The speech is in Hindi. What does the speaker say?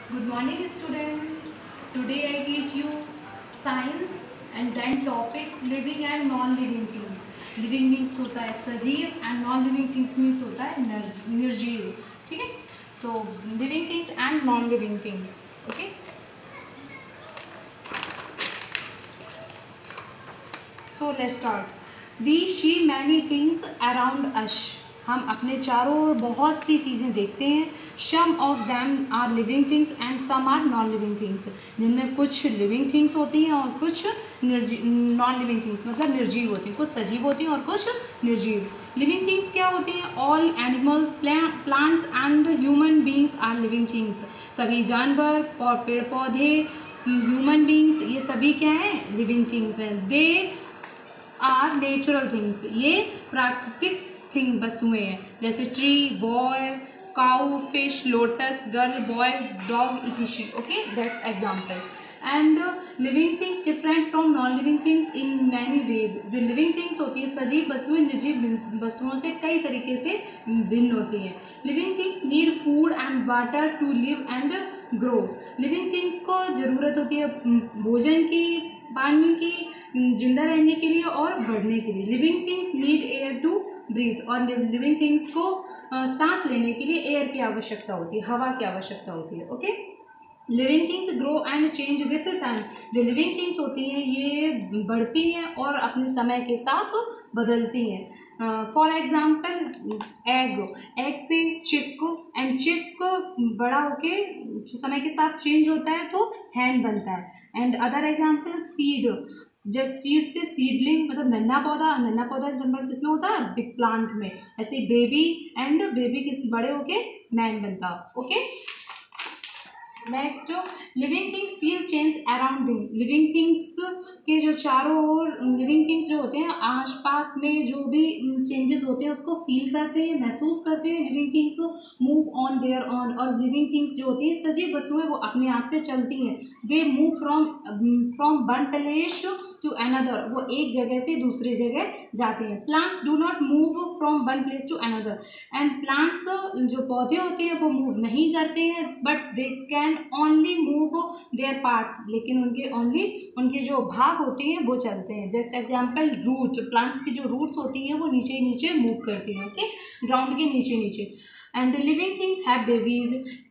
Good morning, students. Today I teach you science and then topic living and non-living things. Living means होता है सजीव and non-living things means होता है निर्जीव. ठीक है, तो living things and non-living things. Okay. So let's start. We see many things around us. हम अपने चारों ओर बहुत सी चीज़ें देखते हैं. Some of them are living things and some are non living things, जिनमें कुछ लिविंग थिंग्स होती हैं और कुछ नॉन लिविंग थिंग्स मतलब निर्जीव होती हैं. कुछ सजीव होती हैं और कुछ निर्जीव. लिविंग थिंग्स क्या होती हैं? All animals, plants and human beings are living things. सभी जानवर, पेड़ पौधे, ह्यूमन बींग्स, ये सभी क्या हैं? लिविंग थिंग्स हैं. दे आर नेचुरल थिंग्स, ये प्राकृतिक थिंग वस्तुएं हैं. जैसे tree, boy, cow, fish, lotus, girl, boy, dog, etc. Okay, that's example. And living things different from non living things in many ways. जो लिविंग थिंग्स होती है सजीव वस्तुएं निर्जीव वस्तुओं से कई तरीके से भिन्न होती हैं. Living things need food and water to live and grow. Living things को ज़रूरत होती है भोजन की, पानी की, जिंदा रहने के लिए और बढ़ने के लिए. Living things need air to breathe. और लिविंग थिंग्स को सांस लेने के लिए एयर की आवश्यकता होती है, हवा की आवश्यकता होती है. Okay. Living things grow and change with time. जो लिविंग थिंग्स होती हैं ये बढ़ती हैं और अपने समय के साथ बदलती हैं. फॉर एग्जाम्पल एग से चिक, एंड चिक बड़ा होके समय के साथ चेंज होता है तो हैन बनता है. And other example seed. जब सीड से सीडलिंग मतलब नन्हा पौधा कन्वर्ट किसमें होता है? बिग प्लांट में. ऐसे बेबी एंड बेबी किस बड़े होके मैन बनता. Okay. Next, living things feel change around them. Living things के जो चारों ओर लिविंग थिंग्स जो होते हैं आसपास में जो भी चेंजेस होते हैं उसको फील करते हैं, महसूस करते हैं. Living things move on their own. और लिविंग थिंग्स जो होती हैं सजीव वस्तुएं वो अपने आप से चलती हैं. They move from one place to another. वो एक जगह से दूसरी जगह जाते हैं. Plants do not move from one place to another. And plants जो पौधे होते हैं वो मूव नहीं करते हैं, but they can only move their parts. लेकिन उनके जो भाग होते हैं वो चलते हैं. Just example root. प्लांट्स की जो रूट्स होती हैं वो नीचे नीचे मूव करती हैं. ओके, ग्राउंड के नीचे नीचे. And living things have babies.